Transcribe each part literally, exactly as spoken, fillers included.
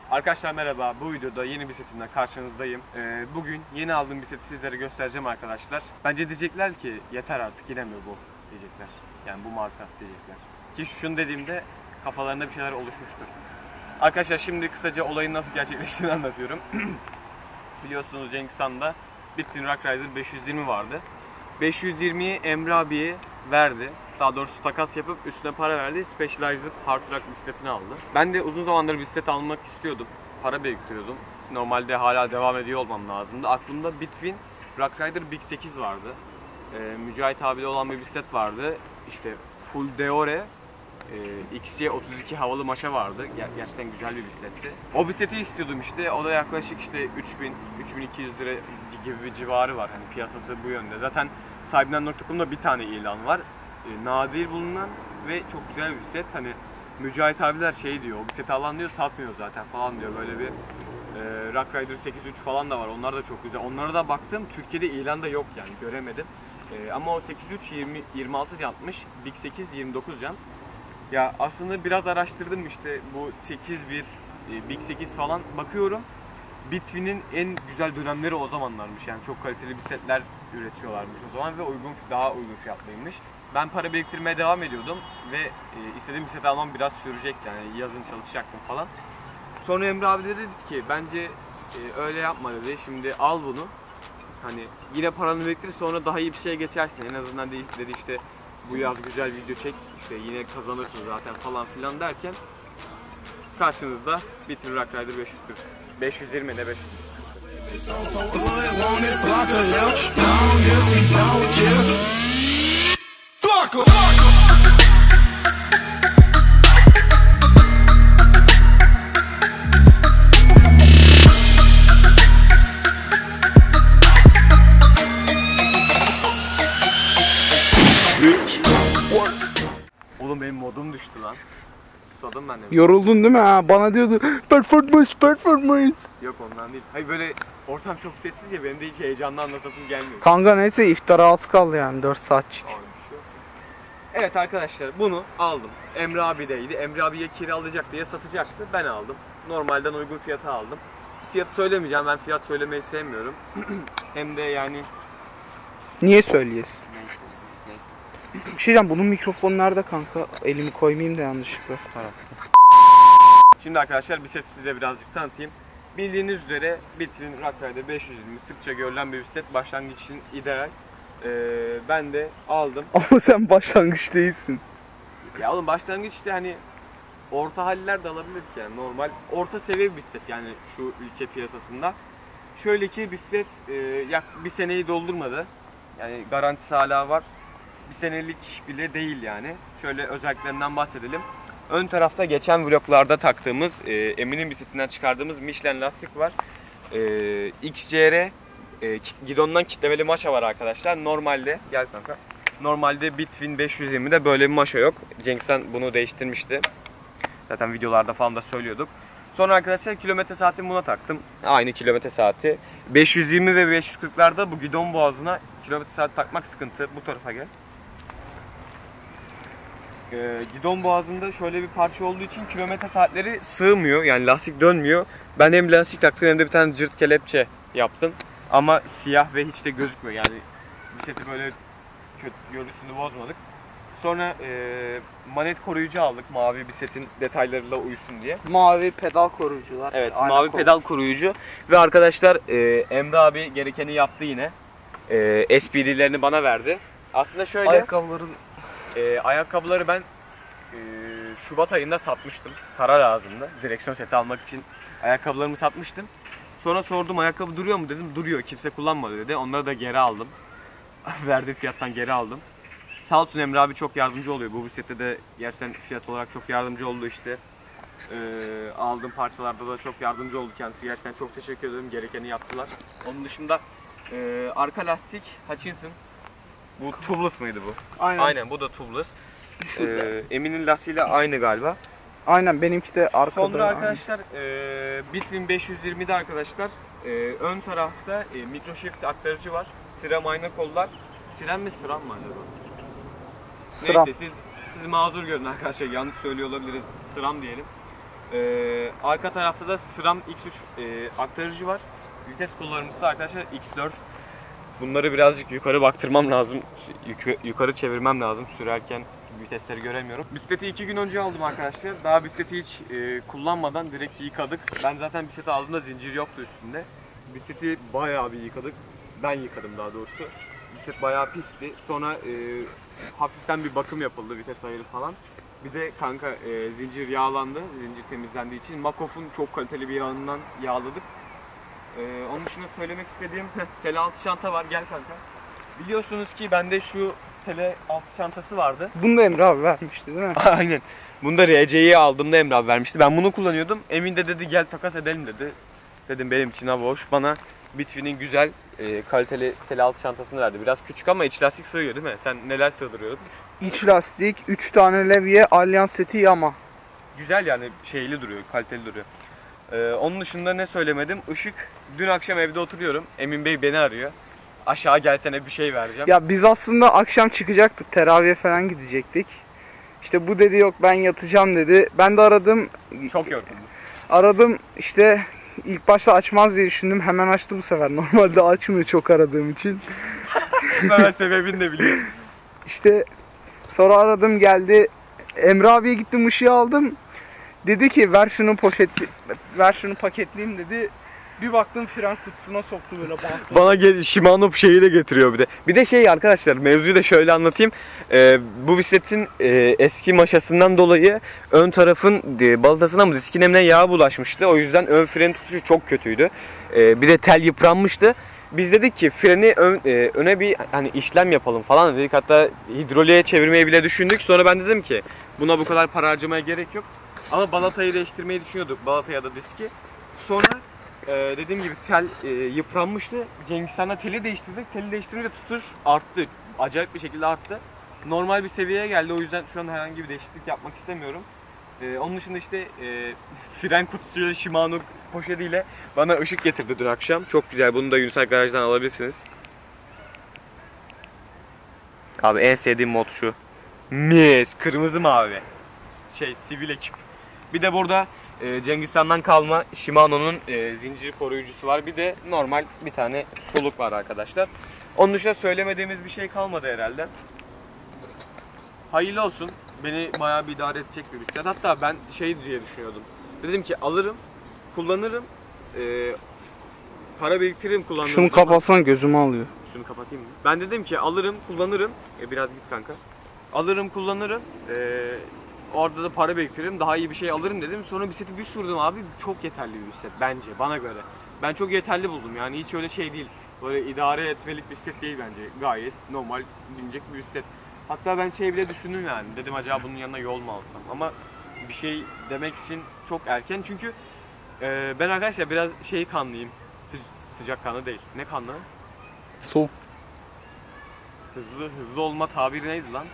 Arkadaşlar merhaba, bu videoda yeni bir setimle karşınızdayım. Ee, bugün yeni aldığım bir seti sizlere göstereceğim arkadaşlar. Bence diyecekler ki yeter artık yine mi bu diyecekler. Yani bu marka diyecekler. Ki şunu dediğimde kafalarında bir şeyler oluşmuştur. Arkadaşlar şimdi kısaca olayın nasıl gerçekleştiğini anlatıyorum. Biliyorsunuz Cengiz Han'da Bitwin Rock Rider beş yüz yirmi vardı. beş yüz yirmiyi Emre abiye verdi. Daha doğrusu takas yapıp üstüne para verdi. Specialized Hard Rock bisikletini aldı. Ben de uzun zamandır bisiklet almak istiyordum. Para biriktiriyordum. Normalde hala devam ediyor olmam lazımdı. Aklımda Bitwin Rock Rider Big sekiz vardı. Ee, Mücahit abiyle olan bir bisiklet vardı. İşte Full Deore e, X C otuz iki havalı maşa vardı. Ger gerçekten güzel bir bisikletti. O bisikleti istiyordum işte. O da yaklaşık işte üç bin üç bin iki yüz lira gibi bir civarı var. Hani piyasası bu yönde. Zaten sahibinden nokta com'da bir tane ilan var. E, nadir bulunan ve çok güzel bir bisiklet. Hani Mücahit abiler şey diyor, o bisikleti alan diyor satmıyor zaten falan diyor. Böyle bir e, Rock Rider sekiz üç falan da var. Onlar da çok güzel. Onlara da baktım. Türkiye'de ilanda yok yani. Göremedim. E, ama o sekiz üç yirmi yirmi altı jantmış. Big sekiz yirmi dokuz jant. Ya aslında biraz araştırdım işte bu sekiz bir, e, Big sekiz falan bakıyorum. Bitwin'in en güzel dönemleri o zamanlarmış. Yani çok kaliteli bisikletler üretiyorlarmış o zaman ve uygun, daha uygun fiyatlıymış. Ben para biriktirmeye devam ediyordum ve e, istediğim bisikleti almam biraz sürecek yani yazın çalışacaktım falan. Sonra Emre abi de dedi ki bence e, öyle yapma dedi. Şimdi al bunu. Hani yine paranı biriktir sonra daha iyi bir şeye geçersin. En azından değil dedi işte bu yaz güzel video çek işte yine kazanırsın zaten falan filan derken karşınızda Bitwin Rock Rider beş yüz kırk. beş yüz yirmi ne beş yüz kırk. Oğlum benim modum düştü lan. Susadım ben de. Yoruldun değil mi ha? Bana diyordu performance performance. Yok ondan değil. Hayır böyle ortam çok sessiz ya benim de hiç heyecanlı anlatasım gelmiyor. Kanka neyse iftara az kaldı yani dört saatçik. Evet arkadaşlar bunu aldım. Emre abideydi. Emre abiye kiralayacak diye satacaktı. Ben aldım. Normalden uygun fiyata aldım. Fiyatı söylemeyeceğim. Ben fiyat söylemeyi sevmiyorum. Hem de yani... Niye söyleyesin? Bir şey diyeceğim, bunun mikrofonu nerede kanka? Elimi koymayayım da yanlışlıkla. Şimdi arkadaşlar bir seti size birazcık tanıtayım. Bildiğiniz üzere Bitwin Rock Rider beş yüz yirmi sıkça görülen bir bisiklet, başlangıç için ideal. Ee, ben de aldım. Ama sen başlangıç değilsin. Ya oğlum başlangıç işte hani orta haller de alabilir ki yani normal orta seviye bir bisiklet yani şu ülke piyasasında. Şöyle ki bisiklet e, yak bir seneyi doldurmadı. Yani garantisi hala var. Bir senelik bile değil yani. Şöyle özelliklerinden bahsedelim. Ön tarafta geçen vloglarda taktığımız, e, Emin'in bisikletinden çıkardığımız Michelin lastik var. E, X C R e, gidondan kitlemeli maşa var arkadaşlar. Normalde, gel kanka. Normalde Bitwin beş yüz yirmide böyle bir maşa yok. Cengiz Han bunu değiştirmişti. Zaten videolarda falan da söylüyorduk. Sonra arkadaşlar kilometre saatimi buna taktım. Aynı kilometre saati. beş yüz yirmi ve beş yüz kırklarda bu gidon boğazına kilometre saat takmak sıkıntı. Bu tarafa gel. Ee, gidon boğazında şöyle bir parça olduğu için kilometre saatleri sığmıyor. Yani lastik dönmüyor. Ben hem lastik taktım hem de bir tane cırt kelepçe yaptım. Ama siyah ve hiç de gözükmüyor. Yani bisikleti böyle kötü görüntüsünü bozmadık. Sonra e, manet koruyucu aldık mavi bisikletin detaylarıyla uyusun diye. Mavi pedal koruyucular. Evet, mavi koruyucu. Pedal koruyucu. Ve arkadaşlar e, Emre abi gerekeni yaptı yine. E, S P D'lerini bana verdi. Aslında şöyle... Ayakkabıların... E, ayakkabıları ben e, Şubat ayında satmıştım. Para lazımdı. Direksiyon seti almak için ayakkabılarımı satmıştım. Sonra sordum ayakkabı duruyor mu dedim. Duruyor. Kimse kullanmadı dedi. Onları da geri aldım. Verdiğim fiyattan geri aldım. Sağ olsun Emre abi çok yardımcı oluyor. Bu bisiklette de gerçekten fiyat olarak çok yardımcı oldu işte. E, aldığım parçalarda da çok yardımcı oldu kendisi. Gerçekten çok teşekkür ederim. Gerekeni yaptılar. Onun dışında e, arka lastik Hutchinson. Bu tubeless mıydı bu? Aynen. Aynen bu da tubeless. Ee, Emin'in lastiğiyle aynı galiba. Aynen benimki de arkada. Sonra arkadaşlar e, Bitwin beş yüz yirmide arkadaşlar e, ön tarafta e, microshift aktarıcı var. Siram ayna kollar. Siren mi sıram mı acaba? Sıram. Neyse siz, siz mazur görün arkadaşlar yanlış söylüyor olabiliriz. Sıram diyelim. Ee, arka tarafta da SRAM X üç e, aktarıcı var. Vites kullanıcısı arkadaşlar X dört. Bunları birazcık yukarı baktırmam lazım. Yuk- yukarı çevirmem lazım sürerken. Vitesleri göremiyorum. Bisikleti iki gün önce aldım arkadaşlar. Daha bisikleti hiç e, kullanmadan direkt yıkadık. Ben zaten bisikleti aldığımda zincir yoktu üstünde. Bisikleti bayağı bir yıkadık. Ben yıkadım daha doğrusu. Bisiklet bayağı pisti. Sonra e, hafiften bir bakım yapıldı, vites ayarı falan. Bir de kanka e, zincir yağlandı. Zincir temizlendiği için Makof'un çok kaliteli bir yağından yağladık. E, onun dışında söylemek istediğim tele altı şanta var. Gel kanka. Biliyorsunuz ki bende şu tele altı çantası vardı. Bunu da Emre abi vermişti değil mi? Aynen. Bunu da R C'yi aldığımda Emre abi vermişti. Ben bunu kullanıyordum. Emin de dedi gel takas edelim dedi. Dedim benim için hava hoş. Bana Bitfi'nin güzel e, kaliteli tele altı çantasını verdi. Biraz küçük ama iç lastik sığıyor değil mi? Sen neler sığdırıyordun? İç lastik, üç tane levye, alyans seti, yama. Güzel yani şeyli duruyor, kaliteli duruyor. Ee, onun dışında ne söylemedim? Işık. Dün akşam evde oturuyorum. Emin Bey beni arıyor. Aşağı gelsene bir şey vereceğim. Ya biz aslında akşam çıkacaktık, teraviye falan gidecektik. İşte bu dedi yok ben yatacağım dedi. Ben de aradım. Çok yorgunum. Aradım işte ilk başta açmaz diye düşündüm. Hemen açtı bu sefer. Normalde açmıyor çok aradığım için. Ben sebebini de biliyorum. İşte sonra aradım geldi. Emre abiye gittim ışığı aldım. Dedi ki ver şunu poşetli, ver şunu paketleyeyim dedi. Bir baktım fren kutusuna soktu böyle bantla. Bana gel Shimano şeyi de getiriyor bir de. Bir de şey arkadaşlar mevzuyu da şöyle anlatayım. Ee, bu bisikletin e, eski maşasından dolayı ön tarafın e, balatasına mı diskin emine yağ bulaşmıştı. O yüzden ön fren tutuşu çok kötüydü. Ee, bir de tel yıpranmıştı. Biz dedik ki freni ön, e, öne bir hani işlem yapalım falan dedik. Hatta hidroliğe çevirmeyi bile düşündük. Sonra ben dedim ki buna bu kadar para harcamaya gerek yok. Ama balatayı değiştirmeyi düşünüyorduk. Balata ya da diski. Sonra e, dediğim gibi tel e, yıpranmıştı. Cengiz Han'la teli değiştirdik. Teli değiştirince tutuş arttı. Acayip bir şekilde arttı. Normal bir seviyeye geldi. O yüzden şu an herhangi bir değişiklik yapmak istemiyorum. E, onun dışında işte e, fren kutusuyla Shimano poşetiyle bana ışık getirdi dün akşam. Çok güzel. Bunu da Yunusay Garaj'dan alabilirsiniz. Abi en sevdiğim mod şu. Mis. Kırmızı mavi. Şey sivil ekip. Bir de burada e, Cengiz Han'dan kalma Shimano'nun e, zincir koruyucusu var. Bir de normal bir tane soluk var arkadaşlar. Onun dışında söylemediğimiz bir şey kalmadı herhalde. Hayırlı olsun. Beni bayağı bir idare edecek bir bisiklet. Hatta ben şey diye düşünüyordum. Dedim ki alırım, kullanırım, e, para biriktiririm kullandığım Şunu zaman. kapatsan gözümü alıyor. Şunu kapatayım mı? Ben dedim ki alırım, kullanırım. E, biraz git kanka. Alırım, kullanırım. E, orada da para biriktiririm. Daha iyi bir şey alırım dedim. Sonra bisikleti bir sürdüm abi. Çok yeterli bir bisiklet bence bana göre. Ben çok yeterli buldum. Yani hiç öyle şey değil. Böyle idare etmelik bisiklet değil bence. Gayet normal binecek bir bisiklet. Hatta ben şey bile düşündüm yani. Dedim acaba bunun yanına yol mu alsam? Ama bir şey demek için çok erken. Çünkü e, ben arkadaşlar biraz şey kanlıyım. Sı- sıcak kanlı değil. Ne kanlı? Soğuk. Hızlı hızlı olma tabiri neydi lan?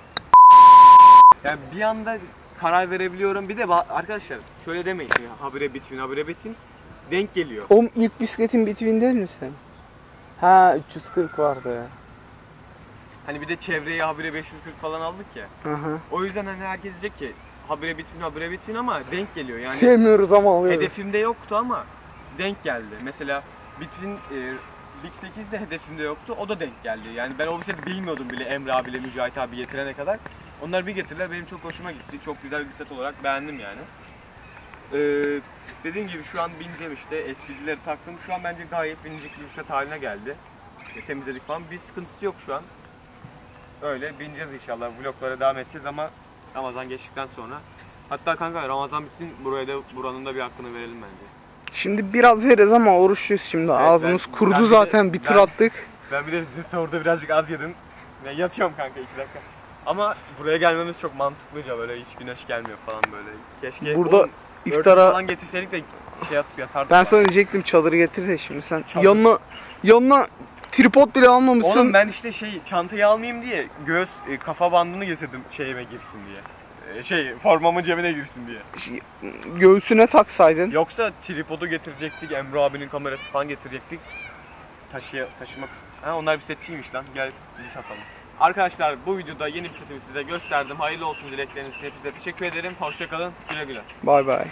Yani bir anda karar verebiliyorum. Bir de ba- arkadaşlar şöyle demeyin. Ya, habire bitin, habire bitin. Denk geliyor. Oğlum ilk bisikletin Bitwin değil mi sen? Ha üç yüz kırk vardı. Hani bir de çevreye habire beş yüz kırk falan aldık ya. Hı hı. O yüzden hani herkes diyecek ki habire bitin, habire bitin ama denk geliyor. Yani Sevmiyoruz ama alıyoruz. hedefimde yoktu ama denk geldi. Mesela Bitwin e, Big sekiz de hedefimde yoktu. O da denk geldi. Yani ben o bisikleti bilmiyordum bile Emre abiyle Mücahit abi getirene kadar. Onlar bir getirdiler. Benim çok hoşuma gitti. Çok güzel bir bisiklet olarak beğendim yani. Ee, dediğim gibi şu an bineceğim işte. Eskicileri taktım. Şu an bence gayet binecek bir bisiklet haline geldi. E, temizledik falan. Bir sıkıntısı yok şu an. Öyle bineceğiz inşallah. Vloglara devam edeceğiz ama Ramazan geçtikten sonra. Hatta kanka Ramazan bitsin buraya da buranın da bir hakkını verelim bence. Şimdi biraz veririz ama oruçluyuz şimdi. Evet, Ağzımız ben- kurudu ben bir de- zaten. Bir tur ben- attık. Ben bir de sahurda birazcık az yedim. Ve yatıyorum kanka iki dakika. Ama buraya gelmemiz çok mantıklıca böyle hiç güneş gelmiyor falan böyle. Keşke Burada oğlum, örtü iftara falan getirseydik de şey atıp yatardık. ben ya. sana diyecektim çadırı getir de şimdi sen Çadır. yanına yanına tripod bile almamışsın. Oğlum ben işte şey çantayı almayayım diye göğüs e, kafa bandını getirdim şeyime girsin diye. E, şey formamın cebine girsin diye. Göğsüne taksaydın. Yoksa tripodu getirecektik, Emre abinin kamerası falan getirecektik. Taşıya, taşımak. Ha onlar bir setçiymiş lan. Gel biz satalım. Arkadaşlar bu videoda yeni bisikletimi size gösterdim. Hayırlı olsun dilekleriniz için hepinize teşekkür ederim. Hoşçakalın. Güle güle. Bay bay.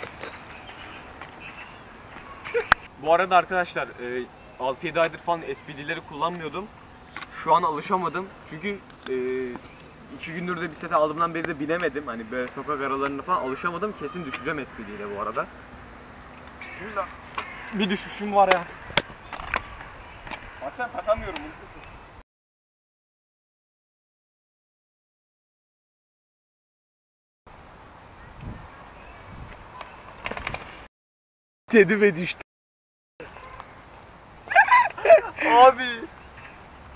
Bu arada arkadaşlar e, altı yedi aydır falan S P D'leri kullanmıyordum. Şu an alışamadım. Çünkü e, iki gündür de bisiklete aldığımdan beri de binemedim. Hani böyle sokak aralarında falan alışamadım. Kesin düşeceğim S P D ile bu arada. Bismillah. Bir düşüşüm var ya. Bak sen takamıyorum. Dedi ve düştü. Abi.